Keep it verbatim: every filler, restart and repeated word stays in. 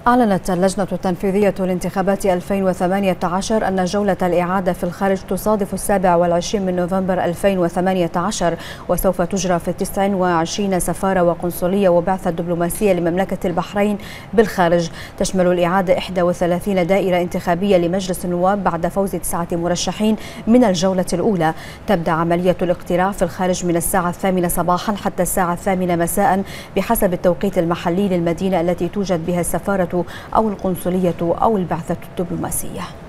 أعلنت اللجنة التنفيذية لانتخابات ألفين وثمانية عشر أن جولة الإعادة في الخارج تصادف السابع والعشرين من نوفمبر ألفين وثمانية عشر، وسوف تجرى في تسع وعشرين سفارة وقنصلية وبعثة دبلوماسية لمملكة البحرين بالخارج. تشمل الإعادة إحدى وثلاثين دائرة انتخابية لمجلس النواب بعد فوز تسعة مرشحين من الجولة الأولى. تبدأ عملية الاقتراع في الخارج من الساعة الثامنة صباحا حتى الساعة الثامنة مساء بحسب التوقيت المحلي للمدينة التي توجد بها السفارة أو القنصلية أو البعثة الدبلوماسية.